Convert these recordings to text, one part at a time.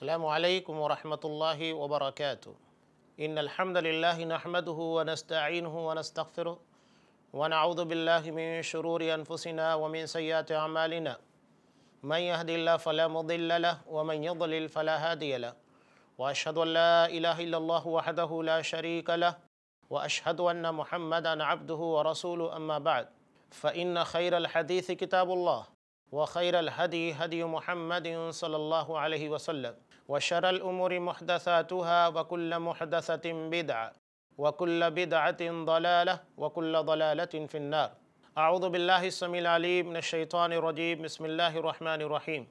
अस्सलामु अलैकुम व रहमतुल्लाहि व बरकातुहू। इन्नल हम्दुलिल्लाहि नहमदुहु व नस्तईनुहु व नस्तगफिरुहु व नऊज़ु बिल्लाहि मिन शुरूरि अनफुसिना व मिन सय्यिआति अमालिना। मन यहदिल्लाहु फला मुदिल्ल लहु व मन युद्लिल फला हादिय लहु। व अशहदु अन ला इलाहा इल्लल्लाहु वहदहु ला शरीका लहु व अशहदु अन्न मुहम्मदन अब्दुहु व रसूलुहु अम्मा बअद। फ़इन्न खैरल हदीस किताबुल्लाह व खैरल हदी हदी मुहम्मदिन सल्लल्लाहु अलैहि वसल्लम व शर्रल उमूरि मुहदसातुहा व कुल्ल मुहदसतिन बिदअह व कुल्ल बिदअतिन ज़लालह व कुल्ल ज़लालतिन फिन्नार। अऊज़ु बिल्लाहि अस्समीउल अलीम मिनश शैतानिर रजीम। बिस्मिल्लाहिर रहमानिर रहीम।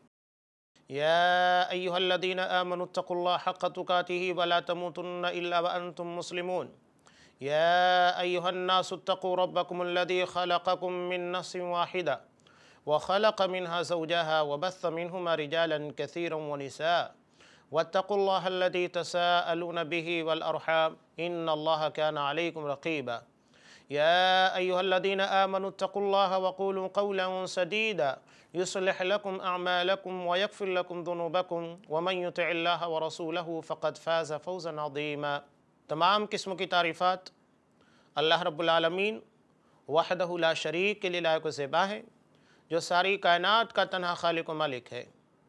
या अय्युहल्लज़ीना आमनुत्तक़ुल्लाह हक़्क़ तुक़ातिही व ला तमूतुन्ना इल्ला व अंतुम मुस्लिमून। या अय्युहन्नासुत्तक़ू रब्बकुमुल्लज़ी ख़लक़कुम मिन नफ़्सिन वाहिदा व ख़लक़ मिन्हा ज़ौजहा व बस्स मिन्हुमा रिजालन कसीरन व निसाअ वत्तक़ुल्लाहल्लज़ी तसाअलून बिही वल अर्हाम इन्नल्लाहा काना अलैकुम रक़ीबा। या अय्युहल्लज़ीना आमनुत्तक़ुल्लाह व क़ूलू क़ौलन सदीदा युस्लिह लकुम अअमालकुम व यग़फ़िर लकुम ज़ुनूबकुम व मन युतिइल्लाह व रसूलहु फ़क़द फ़ाज़ फ़ौज़न अज़ीमा। तमाम किस्म की तारीफ़ात अल्लाह रब्बुल आलमीन वहदहु ला शरीक के लिए लायक व ज़ेबा है, जो सारी कायनात का तन्हा खालिक व मालिक है।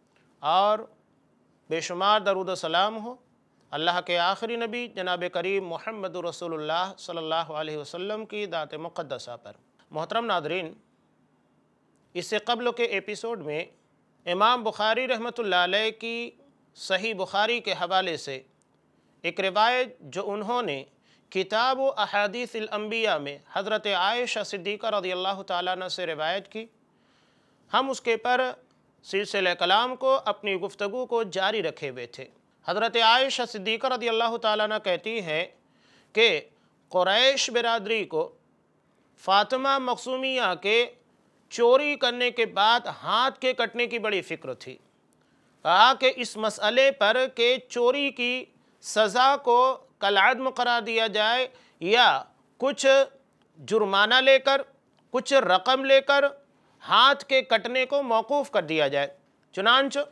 और बेशुमार दरूद व सलाम हो अल्लाह के आखिरी नबी जनाब करीम मुहम्मदुर रसूलुल्लाह सल्लल्लाहु अलैहि वसल्लम की दात मुक़द्दसा पर। मोहतरम नादरीन, इससे क़ब्ल के एपिसोड में इमाम बुखारी रहमतुल्लाह अलैह की सही बुखारी के हवाले से एक रिवायत जो उन्होंने किताब अहादीसिल अंबिया में हज़रत आयशा सिद्दीक़ा रज़ियल्लाहु ताला अन्हा से रिवायत की, हम उसके पर सिलसिले कलाम को, अपनी गुफ्तगू को जारी रखे हुए थे। हज़रत आयशा सिद्दीक़ा रज़ियल्लाहु ताला अन्हा कहती हैं कि कुरैश बिरादरी को फ़ातिमा मखज़ूमिया के चोरी करने के बाद हाथ के कटने की बड़ी फ़िक्र थी। कहा कि इस मसले पर कि चोरी की सज़ा को कलअदम करार दिया जाए या कुछ जुर्माना लेकर, कुछ रकम लेकर हाथ के कटने को मौकूफ़ कर दिया जाए। चुनांच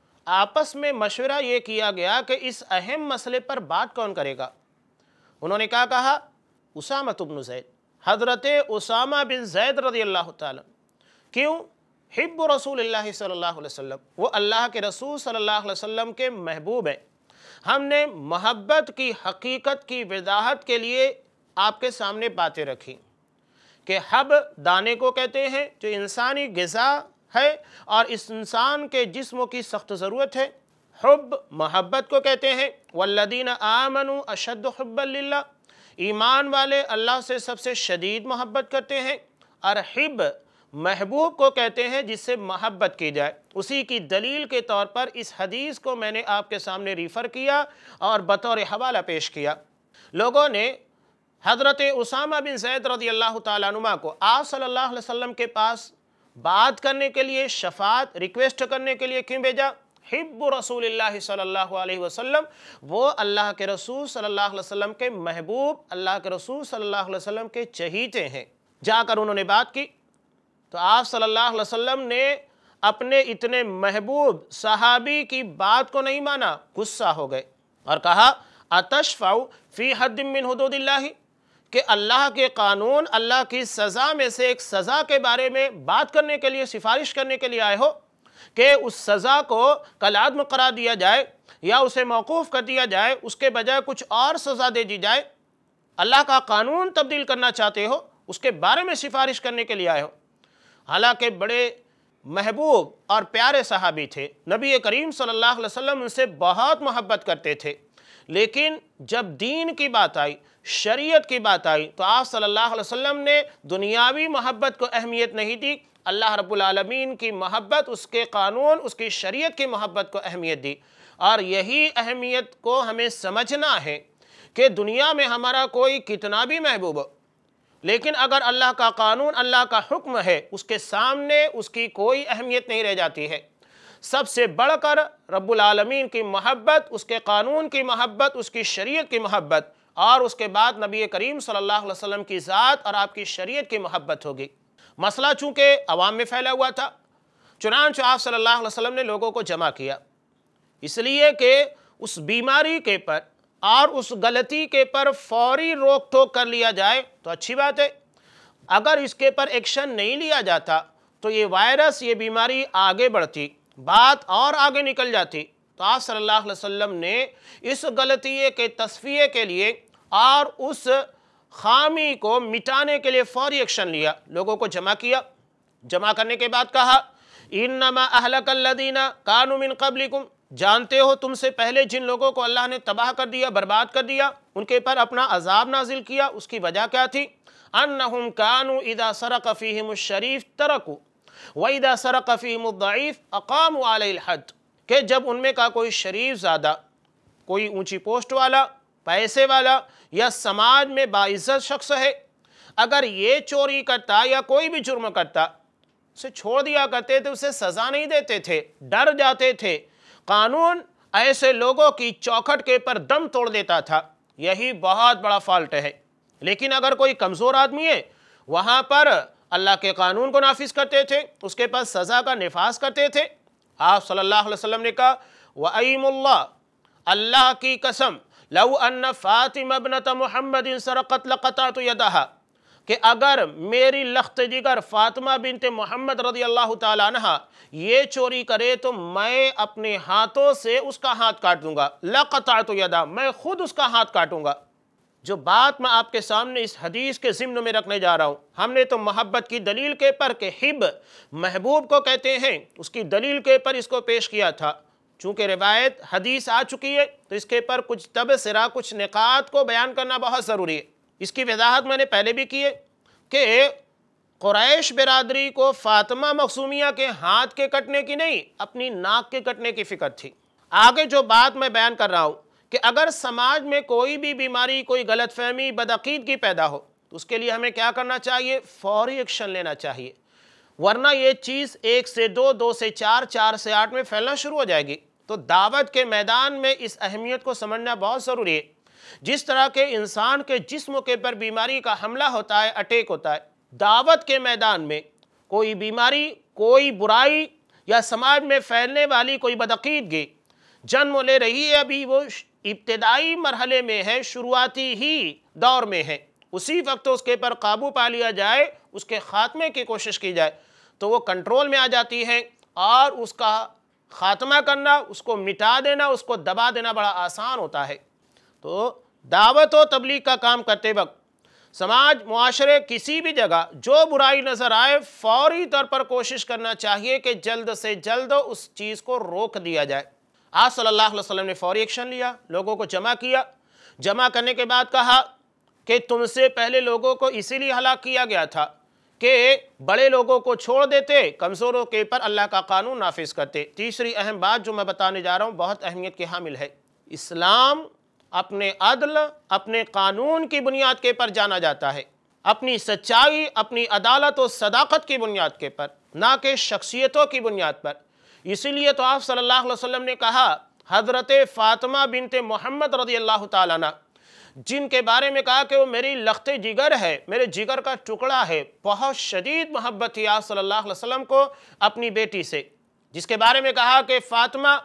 आपस में मशवरा ये किया गया कि इस अहम मसले पर बात कौन करेगा। उन्होंने क्या कहा? उसामा इब्न ज़ैद, हज़रत उसामा बिन ज़ैद रज़ियल्लाहु ताला। क्यों? हिब्बु रसूलिल्लाह सल्लल्लाहु अलैहि वसल्लम, वो अल्लाह के रसूल सल्लल्लाहु अलैहि वसल्लम के महबूब हैं। हमने मोहब्बत की हकीकत की वजाहत के लिए आपके सामने बातें रखी कि हब दाने को कहते हैं जो इंसानी ग़िज़ा है और इस इंसान के जिस्म की सख्त ज़रूरत है। हुब मोहब्बत को कहते हैं। वल्लज़ीना आमनू अशद्दु हुब्बन लिल्लाह, ईमान वाले अल्लाह से सबसे शदीद मोहब्बत करते हैं। और हिब महबूब को कहते हैं जिससे मोहब्बत की जाए। उसी की दलील के तौर पर इस हदीस को मैंने आपके सामने रिफ़र किया और बतौर हवाला पेश किया। लोगों ने हज़रत उसामा बिन ज़ैद रज़ियल्लाहु ताला अन्हुमा को आप सल्लल्लाहु अलैहि वसल्लम के पास बात करने के लिए, शफ़ाअत रिक्वेस्ट करने के लिए क्यों भेजा? हिब्बु रसूलिल्लाह सल्लल्लाहु अलैहि वसल्लम, वो अल्लाह के रसूल सल्लल्लाहु अलैहि वसल्लम के महबूब, अल्लाह के रसूल सल्लल्लाहु अलैहि वसल्लम के चहीते हैं। जाकर उन्होंने बात की तो आप सल्लल्लाहु अलैहि वसल्लम ने अपने इतने महबूब सहाबी की बात को नहीं माना, गुस्सा हो गए और कहा अतशफ़उ फ़ी हद्दिन मिन हुदूदिल्लाह, कि अल्लाह के कानून, अल्लाह की सज़ा में से एक सज़ा के बारे में बात करने के लिए, सिफारिश करने के लिए आए हो कि उस सज़ा को कलअदम करार दिया जाए या उसे मौकूफ़ कर दिया जाए, उसके बजाय कुछ और सज़ा दे दी जाए। अल्लाह का कानून तब्दील करना चाहते हो, उसके बारे में सिफारिश करने के लिए आए हो। हालांकि बड़े महबूब और प्यारे सहाबी थे, नबी करीम सल्लल्लाहु अलैहि वसल्लम उनसे बहुत मोहब्बत करते थे। लेकिन जब दीन की बात आई, शरीयत की बात आई, तो आप सल्लल्लाहु अलैहि वसल्लम ने दुनियावी मोहब्बत को अहमियत नहीं दी, अल्लाह रब्बुल आलमीन की मोहब्बत, उसके कानून, उसकी शरीयत की मोहब्बत को अहमियत दी। और यही अहमियत को हमें समझना है कि दुनिया में हमारा कोई कितना भी महबूब हो, लेकिन अगर अल्लाह का कानून, अल्लाह का हुक्म है, उसके सामने उसकी कोई अहमियत नहीं रह जाती है। सबसे बढ़कर रब्बुल आलमीन की मोहब्बत, उसके कानून की मोहब्बत, उसकी शरीयत की मोहब्बत, और उसके बाद नबी करीम सल्लल्लाहु अलैहि वसल्लम की ज़ात और आपकी शरीयत की मोहब्बत होगी। मसला चूँकि अवाम में फैला हुआ था, चुनांचे आप सल्लल्लाहु अलैहि वसल्लम ने लोगों को जमा किया। اس لیے کہ اس بیماری کے پر اور اس غلطی کے پر فوری روک ٹوک کر لیا جائے تو اچھی بات ہے۔ اگر اس کے پر ایکشن نہیں لیا جاتا تو یہ وائرس، یہ بیماری آگے بڑھتی، بات اور آگے نکل جاتی۔ تو آپ صلی اللہ علیہ وسلم نے اس غلطی کے تصفیے کے لیے اور اس خامی کو مٹانے کے لیے فوری ایکشن لیا، لوگوں کو جمع کیا۔ جمع کرنے کے بعد کہا انما اہلک الذین کانوا من قبلکم، جانتے ہو تم سے پہلے جن لوگوں کو اللہ نے تباہ کر دیا، برباد کر دیا، ان کے پر اپنا عذاب نازل کیا، اس کی وجہ کیا تھی؟ انہم کانوا اذا سرق فیہم الشریف ترکوا واذا سرق فیہم الضعیف اقاموا علیہ الحد، کہ جب ان میں کا کوئی شریف زادہ، کوئی اونچی پوسٹ والا، پیسے والا یا سماج میں باعزت شخص ہے، اگر یہ چوری کرتا یا کوئی بھی جرم کرتا، اسے چھوڑ دیا کرتے تھے، اسے سزا نہیں دیتے تھے، ڈر جاتے تھے۔ قانون ایسے لوگوں کی چوکھٹ کے پر دم توڑ دیتا تھا، یہی بہت بڑا فالٹ ہے۔ لیکن اگر کوئی کمزور آدمی ہے، وہاں پر اللہ کے قانون کو نافذ کرتے تھے، اس کے پاس سزا کا نفاذ کرتے تھے۔ آپ صلی اللہ علیہ وسلم نے کہا وَأَيْمُ اللَّهِ، اللہ کی قسم، لَوْ أَنَّ فَاطِمَةَ ابْنَةَ مُحَمَّدٍ سَرَقَتْ لَقَطَعْتُ يَدَهَا، کہ اگر میری لخت جگر فاطمہ بنت محمد رضی اللہ تعالیٰ عنہ یہ چوری کرے تو میں اپنے ہاتھوں سے اس کا ہاتھ کاٹ دوں گا، لَقَطَعْتُ يَدَهَا، میں خود اس کا ہاتھ کاٹوں گا۔ جو بات میں آپ کے سامنے اس حدیث کے ضمن میں رکھنے جا رہا ہوں، ہم نے تو محبت کی دلیل کے پر کہ حب محبوب کو کہتے ہیں، اس کی دلیل کے پر اس کو پیش کیا تھا۔ چونکہ روایت حدیث آ چکی ہے تو اس کے پر کچھ تبصرہ، کچھ نکات کو بیان کرنا بہت ضروری ہے۔ اس کی وضاحت میں نے پہلے بھی کی ہے کہ قریش برادری کو فاطمہ مخزومیہ کے ہاتھ کے کٹنے کی نہیں، اپنی ناک کے کٹنے کی فکر تھی۔ آگے جو بات میں بیان کر رہا ہوں کہ اگر سماج میں کوئی بھی بیماری، کوئی غلط فہمی، بدعقیدگی پیدا ہو تو اس کے لیے ہمیں کیا کرنا چاہیے؟ فوری ایکشن لینا چاہیے، ورنہ یہ چیز 1 سے 2، 2 سے 4، 4 سے 8 میں پھیلنا شروع ہو جائے گی۔ تو دعوت کے میدان میں اس اہمیت کو سمجھنا بہت ضروری ہے۔ جس طرح کے انسان کے جسم کے پر بیماری کا حملہ ہوتا ہے، اٹیک ہوتا ہے، دعوت کے میدان میں کوئی بیماری، کوئی برائی یا سماج میں پھیلنے والی کوئی بدعقیدگی جنم لے رہی ہے، ابھی وہ ابتدائی مرحلے میں ہے، شروعاتی ہی دور میں ہے، اسی وقت اس کے پر قابو پا لیا جائے، اس کے خاتمے کی کوشش کی جائے تو وہ کنٹرول میں آ جاتی ہے، اور اس کا خاتمہ کرنا، اس کو مٹا دینا، اس کو دبا دینا بڑا آسان ہوتا ہے۔ تو دعوت و تبلیغ کا کام کرتے وقت سماج، معاشرے، کسی بھی جگہ جو برائی نظر آئے، فوری طور پر کوشش کرنا چاہیے کہ جلد سے جلد اس چیز کو روک دیا جائے۔ آپ صلی اللہ علیہ وسلم نے فوری ایکشن لیا، لوگوں کو جمع کیا۔ جمع کرنے کے بعد کہا کہ تم سے پہلے لوگوں کو اسی لیے ہلاک کیا گیا تھا کہ بڑے لوگوں کو چھوڑ دیتے، کمزوروں کے پر اللہ کا قانون نافذ کرتے۔ تیسری اہم بات جو میں بتانے جا رہا ہوں بہت اہمیت کی حامل ہے۔ اسلام اپنے عدل، اپنے قانون کی بنیاد کے پر جانا جاتا ہے، اپنی سچائی، اپنی عدالت و صداقت کی بنیاد کے پر، نہ کہ شخصیتوں کی بنیاد پر۔ اسی لیے تو آپ صلی اللہ علیہ وسلم نے کہا حضرت فاطمہ بنت محمد رضی اللہ تعالیٰ عنہ، جن کے بارے میں کہا کہ وہ میری لخت جگر ہے، میرے جگر کا ٹکڑا ہے، بہت شدید محبت تھی آپ صلی اللہ علیہ وسلم کو اپنی بیٹی سے، جس کے بارے میں کہا کہ فاطمہ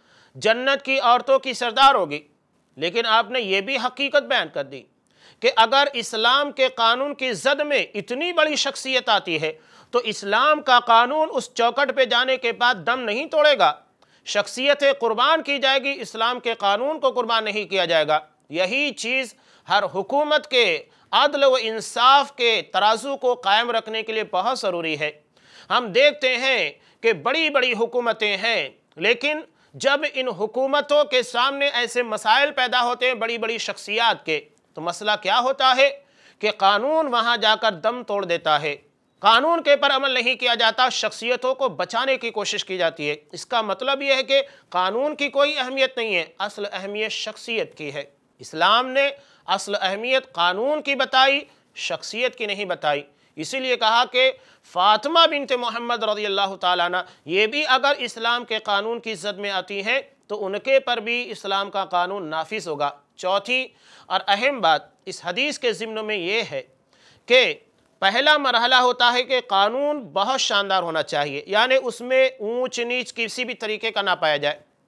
جنت کی عورتوں کی سردار ہوگی۔ لیکن آپ نے یہ بھی حقیقت بیان کر دی کہ اگر اسلام کے قانون کی زد میں اتنی بڑی شخصیت آتی ہے تو اسلام کا قانون اس چوکٹ پہ جانے کے بعد دم نہیں توڑے گا، شخصیت قربان کی جائے گی، اسلام کے قانون کو قربان نہیں کیا جائے گا۔ یہی چیز ہر حکومت کے عدل و انصاف کے ترازو کو قائم رکھنے کے لیے بہت ضروری ہے۔ ہم دیکھتے ہیں کہ بڑی بڑی حکومتیں ہیں، لیکن جب ان حکومتوں کے سامنے ایسے مسائل پیدا ہوتے ہیں بڑی بڑی شخصیات کے، تو مسئلہ کیا ہوتا ہے کہ قانون وہاں جا کر دم توڑ دیتا ہے، قانون کے پر عمل نہیں کیا جاتا، شخصیتوں کو بچانے کی کوشش کی جاتی ہے۔ اس کا مطلب یہ ہے کہ قانون کی کوئی اہمیت نہیں ہے، اصل اہمیت شخصیت کی ہے۔ اسلام نے اصل اہمیت قانون کی بتائی، شخصیت کی نہیں بتائی۔ اسی لیے کہا کہ فاطمہ بنت محمد رضی اللہ تعالیٰ عنہ یہ بھی اگر اسلام کے قانون کی زد میں آتی ہیں تو ان کے پر بھی اسلام کا قانون نافذ ہوگا۔ چوتھی اور اہم بات اس حدیث کے ضمن میں یہ ہے کہ پہلا مرحلہ ہوتا ہے کہ قانون بہت شاندار ہونا چاہیے، یعنی اس میں اونچ نیچ کسی بھی طریقے کا نہ پایا جائے۔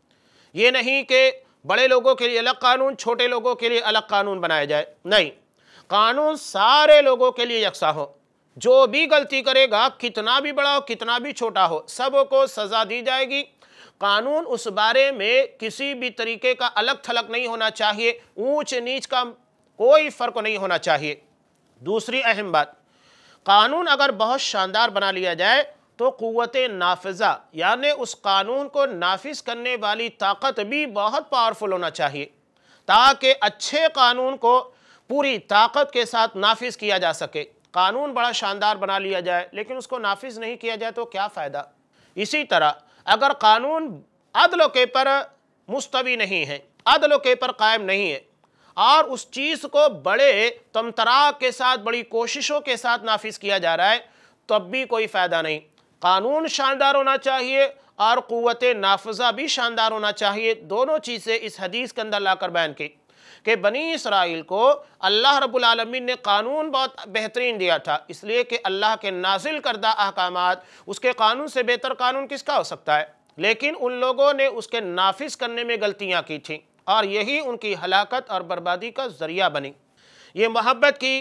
یہ نہیں کہ بڑے لوگوں کے لیے الگ قانون، چھوٹے لوگوں کے لیے الگ قانون بنایا جائے، نہیں، قانون سارے لوگوں کے لیے یکساں ہو۔ جو بھی غلطی کرے گا، کتنا بھی بڑا ہو کتنا بھی چھوٹا ہو، سب کو سزا دی جائے گی۔ قانون اس بارے میں کسی بھی طریقے کا الگ تھلگ نہیں ہونا چاہیے، اونچ نیچ کا کوئی فرق نہیں ہونا چاہیے۔ دوسری اہم بات، قانون اگر بہت شاندار بنا لیا جائے تو قوت نافذہ یعنی اس قانون کو نافذ کرنے والی طاقت بھی بہت پاورفل ہونا چاہیے، تاکہ اچھے قانون کو پوری طاقت کے ساتھ نافذ کیا جا سکے۔ قانون بڑا شاندار بنا لیا جائے لیکن اس کو نافذ نہیں کیا جائے تو کیا فائدہ؟ اسی طرح اگر قانون عدل کے پر مستوی نہیں ہے، عدل کے پر قائم نہیں ہے، اور اس چیز کو بڑے تمطراق کے ساتھ، بڑی کوششوں کے ساتھ نافذ کیا جا رہا ہے، تب بھی کوئی فائدہ نہیں۔ قانون شاندار ہونا چاہیے اور قوت نافذہ بھی شاندار ہونا چاہیے۔ دونوں چیزیں اس حدیث کے اندر لا کر بیان کی کہ بنی اسرائیل کو اللہ رب العالمین نے قانون بہت بہترین دیا تھا، اس لیے کہ اللہ کے نازل کردہ احکامات، اس کے قانون سے بہتر قانون کس کا ہو سکتا ہے؟ لیکن ان لوگوں نے اس کے نافذ کرنے میں غلطیاں کی تھیں، اور یہی ان کی ہلاکت اور بربادی کا ذریعہ بنی۔ یہ محبت کی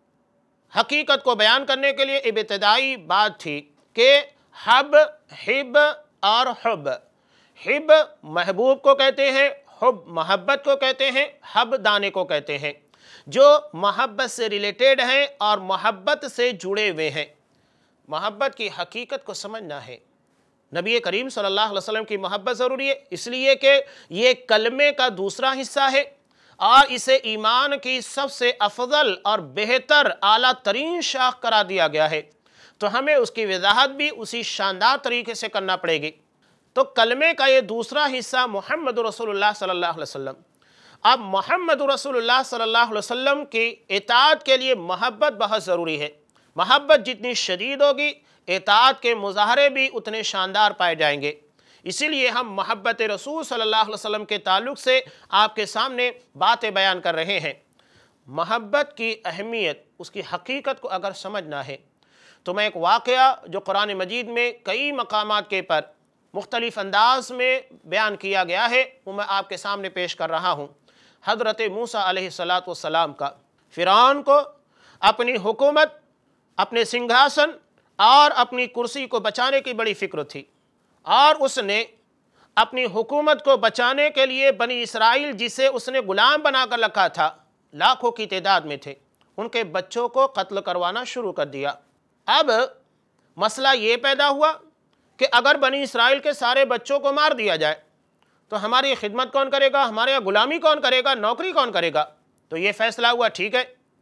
حقیقت کو بیان کرنے کے لیے ابتدائی بات تھی کہ حب، حب اور حب۔ حب محبوب کو کہتے ہیں، حب محبت کو کہتے ہیں، حب دانے کو کہتے ہیں، جو محبت سے ریلیٹڈ ہیں اور محبت سے جڑے ہوئے ہیں۔ محبت کی حقیقت کو سمجھنا ہے۔ نبی کریم صلی اللہ علیہ وسلم کی محبت ضروری ہے، اس لیے کہ یہ کلمے کا دوسرا حصہ ہے اور اسے ایمان کی سب سے افضل اور بہتر اعلیٰ ترین شاخ قرار دیا گیا ہے، تو ہمیں اس کی وضاحت بھی اسی شاندار طریقے سے کرنا پڑے گی۔ تو کلمے کا یہ دوسرا حصہ محمد رسول اللہ صلی اللہ علیہ وسلم۔ اب محمد رسول اللہ صلی اللہ علیہ وسلم کی اطاعت کے لیے محبت بہت ضروری ہے۔ محبت جتنی شدید ہوگی، اطاعت کے مظاہرے بھی اتنے شاندار پائے جائیں گے۔ اسی لیے ہم محبت رسول صلی اللہ علیہ وسلم کے تعلق سے آپ کے سامنے باتیں بیان کر رہے ہیں۔ محبت کی اہمیت، اس کی حقیقت کو اگر سمجھنا ہے تو میں ایک واقعہ جو قرآن مجید میں کئی مقامات کے پر مختلف انداز میں بیان کیا گیا ہے وہ میں آپ کے سامنے پیش کر رہا ہوں۔ حضرت موسیٰ علیہ السلام کا فرعون کو اپنی حکومت، اپنے سنگھاسن اور اپنی کرسی کو بچانے کی بڑی فکر تھی، اور اس نے اپنی حکومت کو بچانے کے لیے بنی اسرائیل جسے اس نے غلام بنا کر رکھا تھا، لاکھوں کی تعداد میں تھے، ان کے بچوں کو قتل کروانا شروع کر دیا۔ اب مسئلہ یہ پیدا ہوا کہ اگر بنی اسرائیل کے سارے بچوں کو مار دیا جائے تو ہماری خدمت کون کرے گا، ہمارے یہاں غلامی کون کرے گا، نوکری کون کرے گا؟ تو یہ فیصلہ ہوا ٹھیک ہے،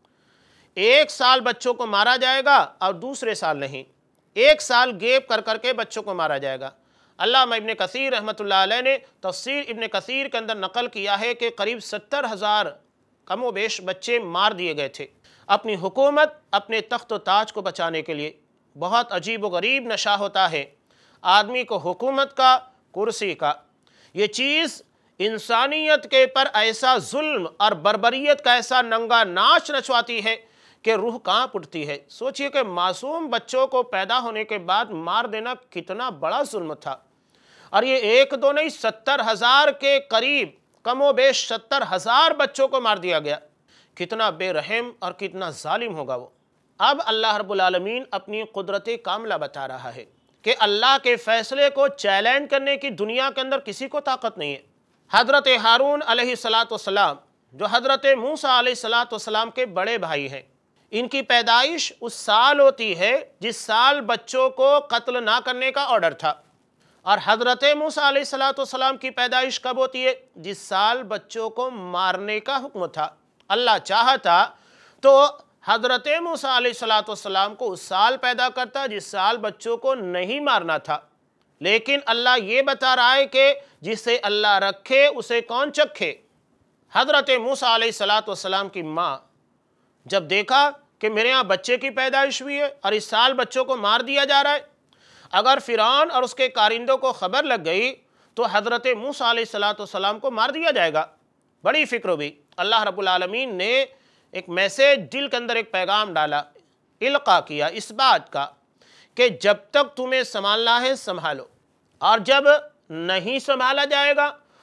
ایک سال بچوں کو مارا جائے گا اور دوسرے سال نہیں، ایک سال گیپ کر کر کے بچوں کو مارا جائے گا۔ علامہ ابن کثیر رحمۃ اللہ علیہ نے تفسیر ابن کثیر کے اندر نقل کیا ہے کہ قریب 70,000 کم و بیش بچے مار دیے گئے تھے اپنی حکومت، اپنے تخت و تاج کو بچانے کے لیے۔ بہت عجیب و غریب نشہ ہوتا ہے آدمی کو حکومت کا، کرسی کا۔ یہ چیز انسانیت کے پر ایسا ظلم اور بربریت کا ایسا ننگا ناچ نچواتی ہے کہ روح کانپ اٹھتی ہے۔ سوچئے کہ معصوم بچوں کو پیدا ہونے کے بعد مار دینا کتنا بڑا ظلم تھا، اور یہ ایک دو نہیں، 70,000 کے قریب، کم و بیش 70,000 بچوں کو مار دیا گیا۔ کتنا بے رحم اور کتنا ظالم ہوگا وہ۔ اب اللہ رب العالمین اپنی قدرت کاملہ بتا رہا ہے کہ اللہ کے فیصلے کو چیلنج کرنے کی دنیا کے اندر کسی کو طاقت نہیں ہے۔ حضرت ہارون علیہ السلام جو حضرت موسیٰ علیہ السلام کے بڑے بھائی ہیں، ان کی پیدائش اس سال ہوتی ہے جس سال بچوں کو قتل نہ کرنے کا آرڈر تھا، اور حضرت موسیٰ علیہ السلام کی پیدائش کب ہوتی ہے؟ جس سال بچوں کو مارنے کا حکم تھا۔ اللہ چاہتا تو حضرت موسیٰ علیہ السلام کو اس سال پیدا کرتا جس سال بچوں کو نہیں مارنا تھا، لیکن اللہ یہ بتا رہا ہے کہ جسے اللہ رکھے اسے کون چکھے۔ حضرت موسیٰ علیہ السلام کی ماں جب دیکھا کہ میرے ہاں بچے کی پیدائش ہوئی ہے اور اس سال بچوں کو مار دیا جا رہا ہے، اگر فرعون اور اس کے کارندوں کو خبر لگ گئی تو حضرت موسیٰ علیہ السلام کو مار دیا جائے گا۔ بڑی فکر ہوئی۔ اللہ رب العالمین نے ایک میسیج دل کے اندر ایک پیغام ڈالا، القا کیا اس بات کا کہ جب تک تمہیں سنبھالنا ہے سنبھالو، اور جب نہیں سنبھالا جائے گا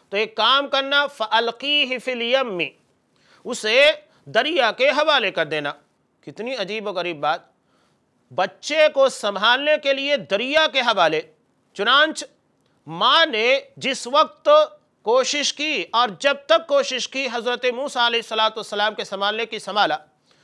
تو ایک کام کرنا، فَأَلْقِيهِ فِي الْيَمِّ، اسے دریا کے حوالے کر دینا۔ کتنی عجیب و غریب بات، بچے کو سنبھالنے کے لیے دریا کے حوالے۔ چنانچہ ماں نے جس وقت کوشش کی اور جب تک کوشش کی حضرت موسیٰ علیہ السلام کے سنبھالنے کی سنبھالا،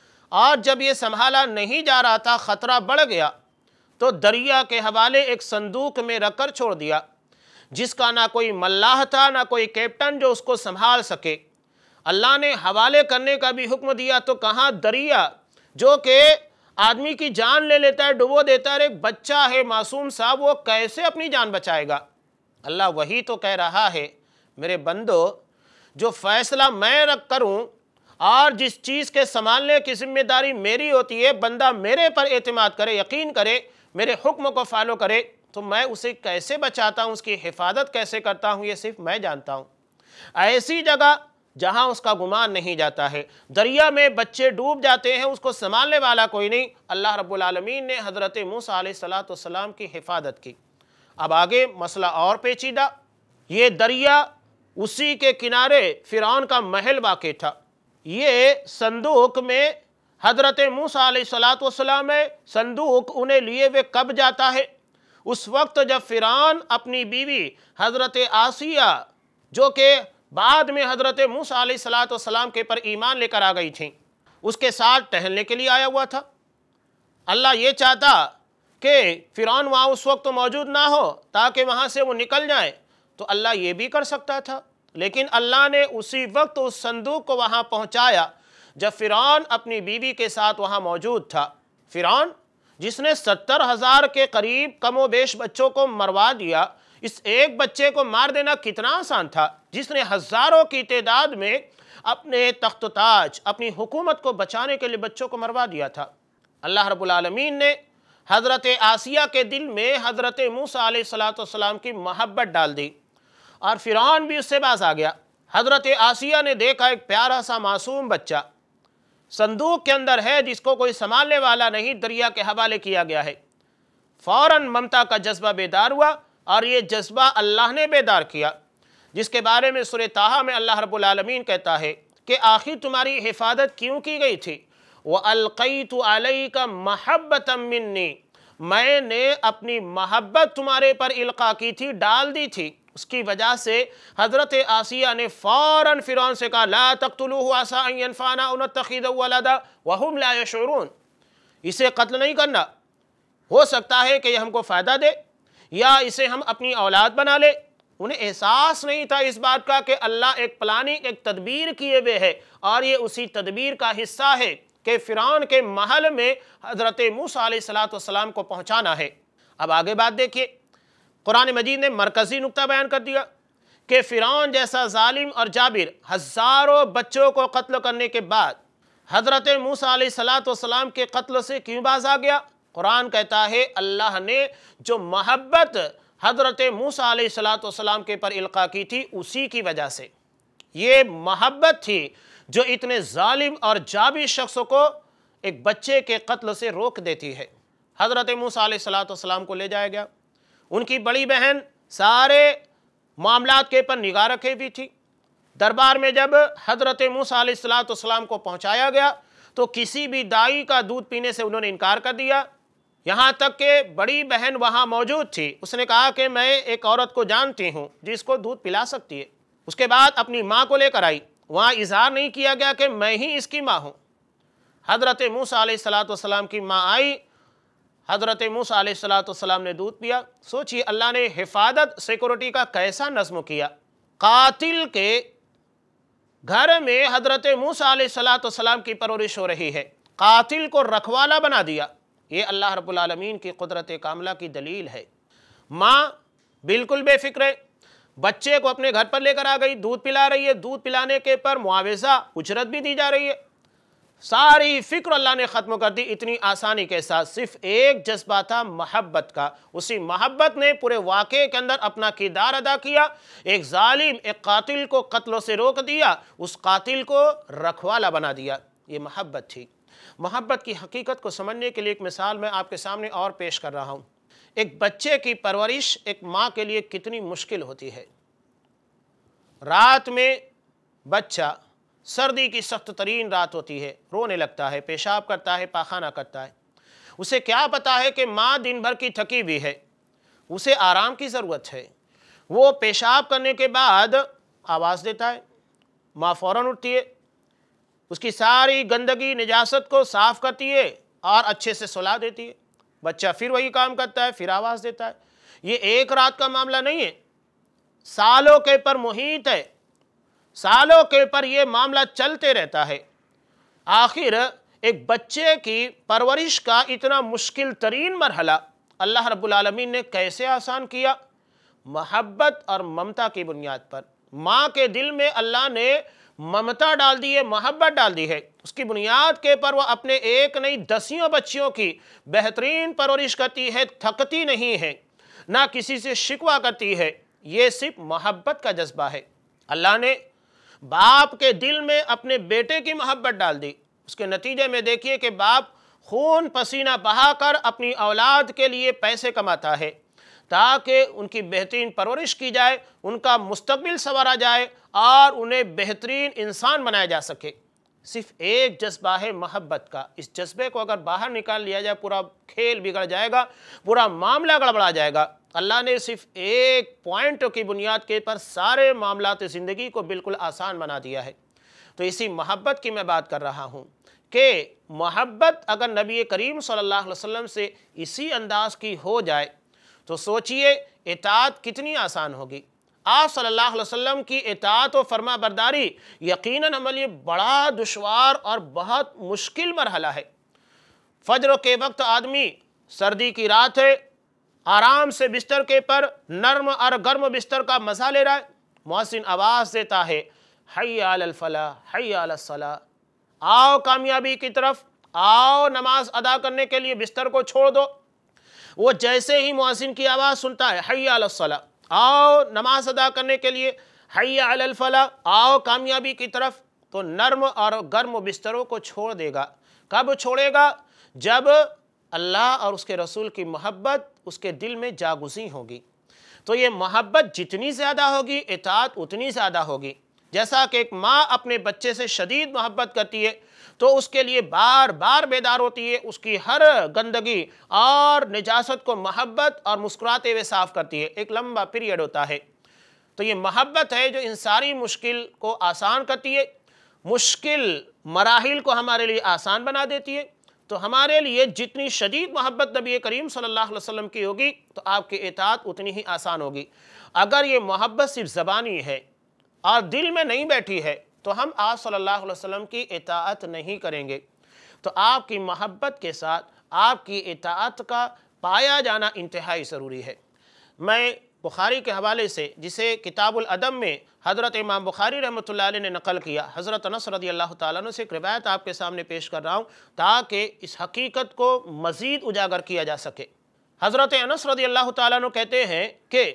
اور جب یہ سنبھالا نہیں جا رہا تھا، خطرہ بڑھ گیا، تو دریا کے حوالے ایک صندوق میں رکھ کر چھوڑ دیا، جس کا نہ کوئی ملاح تھا نہ کوئی کیپٹن جو اس کو سنبھال سکے۔ اللہ نے حوالے کرنے کا بھی حکم دیا تو کہاں دریا جو کہ آدمی کی جان لے لیتا ہے، ڈبو دیتا ہے، ایک بچہ ہے معصوم صاحب، وہ کیسے اپنی جان بچائے گا؟ اللہ وہی تو کہہ رہا ہے، میرے بندو، جو فیصلہ میں رکھ کروں اور جس چیز کے سنبھالنے کی ذمہ داری میری ہوتی ہے، بندہ میرے پر اعتماد کرے، یقین کرے، میرے حکم کو فالو کرے، تو میں اسے کیسے بچاتا ہوں، اس کی حفاظت کیسے کرتا ہوں، یہ صرف میں جانتا ہوں۔ ایسی جگہ جہاں اس کا گمان نہیں جاتا ہے، دریا میں بچے ڈوب جاتے ہیں، اس کو سنبھالنے والا کوئی نہیں، اللہ رب العالمین نے حضرت موسیٰ علیہ السلام کی حفاظت کی۔ اب آگے مسئلہ اور پیچیدہ، یہ دریا اسی کے کنارے فرعون کا محل واقع تھا۔ یہ صندوق میں حضرت موسیٰ علیہ السلام ہے، صندوق انہیں لیے ہوئے کب جاتا ہے؟ اس وقت جب فرعون اپنی بیوی حضرت آسیہ، جو کہ بعد میں حضرت موسیٰ علیہ السلام کے پر ایمان لے کر آ گئی تھیں، اس کے ساتھ ٹہلنے کے لیے آیا ہوا تھا۔ اللہ یہ چاہتا کہ فرعون وہاں اس وقت موجود نہ ہو تاکہ وہاں سے وہ نکل جائیں، تو اللہ یہ بھی کر سکتا تھا، لیکن اللہ نے اسی وقت اس صندوق کو وہاں پہنچایا جب فرعون اپنی بیوی کے ساتھ وہاں موجود تھا۔ فرعون جس نے 70,000 کے قریب کم و بیش بچوں کو مروا دیا، اس ایک بچے کو مار دینا کتنا آسان تھا، جس نے ہزاروں کی تعداد میں اپنے تخت و تاج، اپنی حکومت کو بچانے کے لیے بچوں کو مروا دیا تھا۔ اللہ رب العالمین نے حضرت آسیہ کے دل میں حضرت موسیٰ علیہ السلام کی محبت ڈال دی، اور فرعون بھی اس سے باز آ گیا۔ حضرت آسیہ نے دیکھا ایک پیارا سا معصوم بچہ صندوق کے اندر ہے، جس کو کوئی سنبھالنے والا نہیں، دریا کے حوالے کیا گیا ہے۔ فوراً ممتا کا جذبہ بیدار ہوا، اور یہ جذبہ اللہ نے بیدار کیا، جس کے بارے میں سورہ طٰہٰ میں اللہ رب العالمین کہتا ہے کہ آخر تمہاری حفاظت کیوں کی گئی تھی؟ وَأَلْقَيْتُ عَلَيْكَ مَحَبَّةً مِّنِّي، میں نے اپنی محبت تمہارے پر القاء کی تھی، ڈال دی تھی۔ اس کی وجہ سے حضرت آسیہ نے فوراً فرعون سے کہا لا تقتلوه عسى ان ينفعنا او نتخذه ولدا وهم لا يشعرون، اسے قتل نہیں کرنا، ہو سکتا ہے کہ یہ ہم کو فائدہ دے یا اسے ہم اپنی اولاد بنا لے۔ انہیں احساس نہیں تھا اس بات کا کہ اللہ ایک پلاننگ، ایک تدبیر کیے ہوئے ہے، اور یہ اسی تدبیر کا حصہ ہے کہ فرعون کے محل میں حضرت موسیٰ علیہ السلام کو پہنچانا ہے۔ اب آگے بات دیکھیے، قرآن مجید نے مرکزی نقطہ بیان کر دیا کہ فرعون جیسا ظالم اور جابر ہزاروں بچوں کو قتل کرنے کے بعد حضرت موسیٰ علیہ السلام کے قتل سے کیوں باز آ گیا؟ قرآن کہتا ہے اللہ نے جو محبت حضرت موسیٰ علیہ السلام کے پر القاء کی تھی، اسی کی وجہ سے یہ محبت تھی جو اتنے ظالم اور جابر شخصوں کو ایک بچے کے قتل سے روک دیتی ہے۔ حضرت موسیٰ علیہ السلام کو لے جایا گیا، ان کی بڑی بہن سارے معاملات کے پر نگاہ رکھے بھی تھی۔ دربار میں جب حضرت موسیٰ علیہ السلام کو پہنچایا گیا تو کسی بھی دائی کا دودھ پینے سے انہوں نے انکار کر دیا، یہاں تک کہ بڑی بہن وہاں موجود تھی، اس نے کہا کہ میں ایک عورت کو جانتی ہوں جس کو دودھ پلا سکتی ہے۔ اس کے بعد اپنی ماں کو لے کر آئی، وہاں اظہار نہیں کیا گیا کہ میں ہی اس کی ماں ہوں۔ حضرت موسیٰ علیہ السلام کی ماں آئی، حضرت موسیٰ علیہ السلام نے دودھ پیا۔ سوچئے اللہ نے حفاظت، سیکورٹی کا کیسا نظم کیا۔ قاتل کے گھر میں حضرت موسیٰ علیہ السلام کی پرورش ہو رہی ہے، قاتل کو رکھوالا بنا دیا۔ یہ اللہ رب العالمین کی قدرت کاملہ کی دلیل ہے۔ ماں بالکل بے فکر ہے، بچے کو اپنے گھر پر لے کر آ گئی، دودھ پلا رہی ہے، دودھ پلانے کے پر معاوضہ اجرت بھی دی جا رہی ہے۔ ساری فکر اللہ نے ختم کر دی اتنی آسانی کے ساتھ، صرف ایک جذبہ تھا محبت کا، اسی محبت نے پورے واقعے کے اندر اپنا کردار ادا کیا، ایک ظالم، ایک قاتل کو قتل سے روک دیا، اس قاتل کو رکھوالا بنا دیا۔ یہ محبت تھی۔ محبت کی حقیقت کو سمجھنے کے لیے ایک مثال میں آپ کے سامنے اور پیش کر رہا ہوں۔ ایک بچے کی پرورش ایک ماں کے لیے کتنی مشکل ہوتی ہے۔ رات میں بچہ، سردی کی سخت ترین رات ہوتی ہے، رونے لگتا ہے، پیشاب کرتا ہے، پاخانہ کرتا ہے، اسے کیا پتا ہے کہ ماں دن بھر کی تھکی ہوئی ہے، اسے آرام کی ضرورت ہے۔ وہ پیشاب کرنے کے بعد آواز دیتا ہے، ماں فوراً اٹھتی ہے، اس کی ساری گندگی نجاست کو صاف کرتی ہے اور اچھے سے سلا دیتی ہے۔ بچہ پھر وہی کام کرتا ہے، پھر آواز دیتا ہے۔ یہ ایک رات کا معاملہ نہیں ہے، سالوں کے پر محیط ہے، سالوں کے پر یہ معاملہ چلتے رہتا ہے۔ آخر ایک بچے کی پرورش کا اتنا مشکل ترین مرحلہ اللہ رب العالمین نے کیسے آسان کیا؟ محبت اور ممتا کی بنیاد پر۔ ماں کے دل میں اللہ نے ممتا ڈال دی ہے، محبت ڈال دی ہے، اس کی بنیاد کے پر وہ اپنے ایک نہیں دسیوں بچیوں کی بہترین پرورش کرتی ہے، تھکتی نہیں ہے، نہ کسی سے شکوہ کرتی ہے۔ یہ صرف محبت کا جذبہ ہے۔ اللہ نے باپ کے دل میں اپنے بیٹے کی محبت ڈال دی، اس کے نتیجے میں دیکھیے کہ باپ خون پسینہ بہا کر اپنی اولاد کے لیے پیسے کماتا ہے تاکہ ان کی بہترین پرورش کی جائے، ان کا مستقبل سنوارا جائے اور انہیں بہترین انسان بنایا جا سکے۔ صرف ایک جذبہ ہے محبت کا، اس جذبے کو اگر باہر نکال لیا جائے پورا کھیل بگڑ جائے گا، پورا معاملہ گڑبڑا جائے گا۔ اللہ نے صرف ایک پوائنٹ کی بنیاد کے پر سارے معاملات زندگی کو بالکل آسان بنا دیا ہے۔ تو اسی محبت کی میں بات کر رہا ہوں کہ محبت اگر نبی کریم صلی اللہ علیہ وسلم سے اسی انداز کی ہو جائے تو سوچئے اطاعت کتنی آسان ہوگی۔ آپ صلی اللہ علیہ وسلم کی اطاعت و فرما برداری یقیناً ہمارے لیے بڑا دشوار اور بہت مشکل مرحلہ ہے۔ فجر کے وقت آدمی، سردی کی رات ہے، آرام سے بستر کے پر نرم اور گرم بستر کا مزہ لے رہا ہے، مؤذن آواز دیتا ہے، حی علی الفلاح، حی علی الصلاح، آؤ کامیابی کی طرف، آؤ نماز ادا کرنے کے لیے بستر کو چھوڑ دو۔ وہ جیسے ہی مؤذن کی آواز سنتا ہے، حی علی الصلاح، آؤ نماز ادا کرنے کے لیے، حی علی الفلاح، آؤ کامیابی کی طرف، تو نرم اور گرم بستروں کو چھوڑ دے گا۔ کب چھوڑے گا؟ جب اللہ اور اس کے رسول کی محبت اس کے دل میں جاگزیں ہوگی۔ تو یہ محبت جتنی زیادہ ہوگی، اطاعت اتنی زیادہ ہوگی۔ جیسا کہ ایک ماں اپنے بچے سے شدید محبت کرتی ہے تو اس کے لیے بار بار بیدار ہوتی ہے، اس کی ہر گندگی اور نجاست کو محبت اور مسکراتے ہوئے صاف کرتی ہے۔ ایک لمبا پیریڈ ہوتا ہے۔ تو یہ محبت ہے جو ان ساری مشکل کو آسان کرتی ہے، مشکل مراحل کو ہمارے لیے آسان بنا دیتی ہے۔ تو ہمارے لیے جتنی شدید محبت نبی کریم صلی اللہ علیہ وسلم کی ہوگی تو آپ کی اطاعت اتنی ہی آسان ہوگی۔ اگر یہ محبت صرف زبانی ہے اور دل میں نہیں بیٹھی ہے تو ہم آپ صلی اللہ علیہ وسلم کی اطاعت نہیں کریں گے۔ تو آپ کی محبت کے ساتھ آپ کی اطاعت کا پایا جانا انتہائی ضروری ہے۔ میں بخاری کے حوالے سے، جسے کتاب الادب میں حضرت امام بخاری رحمۃ اللہ علیہ نے نقل کیا، حضرت انس رضی اللہ تعالیٰ عنہ سے ایک روایت آپ کے سامنے پیش کر رہا ہوں تاکہ اس حقیقت کو مزید اجاگر کیا جا سکے۔ حضرت انس رضی اللہ تعالیٰ عنہ کہتے ہیں کہ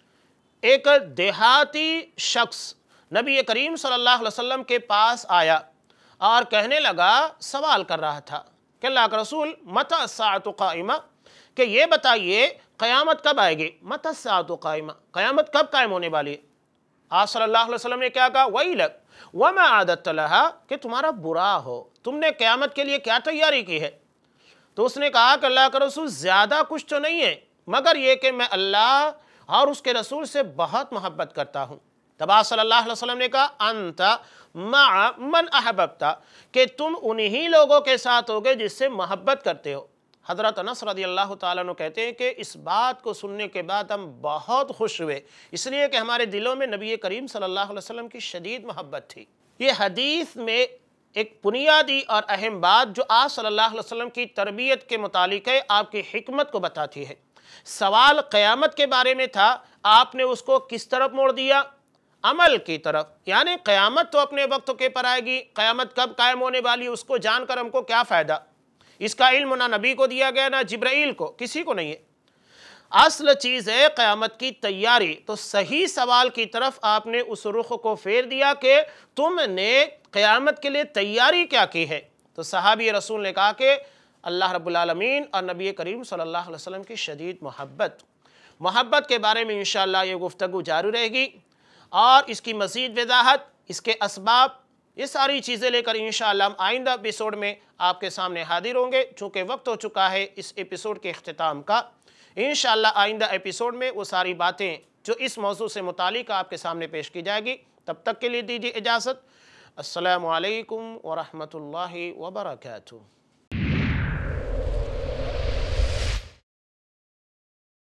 ایک دیہاتی شخص نبی کریم صلی اللہ علیہ وسلم کے پاس آیا اور کہنے لگا، سوال کر رہا تھا کہ اللہ کے رسول، متی الساعۃ قائمہ، کہ یہ بتائیے قیامت کب آئے گی؟ متی الساعۃ قائمہ، قیامت کب قائم ہونے والی ہے؟ آپ صلی اللہ علیہ وسلم نے کیا کہا؟ ویلک وما اعددت لہا، کہ تمہارا برا ہو، تم نے قیامت کے لیے کیا تیاری کی ہے؟ تو اس نے کہا کہ اللہ کا رسول، زیادہ کچھ تو نہیں ہے مگر یہ کہ میں اللہ اور اس کے رسول سے بہت محبت کرتا ہوں۔ تب آپ صلی اللہ علیہ وسلم نے کہا، انت مع من احببت، کہ تم انہی لوگوں کے ساتھ ہوگے جس سے محبت کرتے ہو۔ حضرت انس رضی اللہ تعالیٰ عنہ کہتے ہیں کہ اس بات کو سننے کے بعد ہم بہت خوش ہوئے، اس لیے کہ ہمارے دلوں میں نبی کریم صلی اللہ علیہ وسلم کی شدید محبت تھی۔ یہ حدیث میں ایک بنیادی اور اہم بات جو آپ صلی اللہ علیہ وسلم کی تربیت کے متعلق ہے، آپ کی حکمت کو بتاتی ہے۔ سوال قیامت کے بارے میں تھا، آپ نے اس کو کس طرف موڑ دیا؟ عمل کی طرف، یعنی قیامت تو اپنے وقت کے پر آئے گی، قیامت کب قائم ہونے والی اس کو جان کر ہم کو کیا فائدہ؟ اس کا علم نہ نبی کو دیا گیا، نہ جبرائیل کو، کسی کو نہیں ہے۔ اصل چیز ہے قیامت کی تیاری۔ تو صحیح سوال کی طرف آپ نے اس رخ کو پھیر دیا کہ تم نے قیامت کے لیے تیاری کیا کی ہے؟ تو صحابی رسول نے کہا کہ اللہ رب العالمین اور نبی کریم صلی اللہ علیہ وسلم کی شدید محبت کے بارے میں انشاءاللہ یہ گفتگو جاری رہے گی۔ اور اس کی مزید وضاحت، اس کے اسباب، یہ ساری چیزیں لے کر انشاءاللہ ہم آئندہ ایپیسوڈ میں آپ کے سامنے حاضر ہوں گے۔ چونکہ وقت ہو چکا ہے اس ایپیسوڈ کے اختتام کا، انشاءاللہ آئندہ ایپیسوڈ میں وہ ساری باتیں جو اس موضوع سے متعلق آپ کے سامنے پیش کی جائے گی۔ تب تک کے لیے دیجیے اجازت۔ السلام علیکم ورحمۃ اللہ وبرکاتہ۔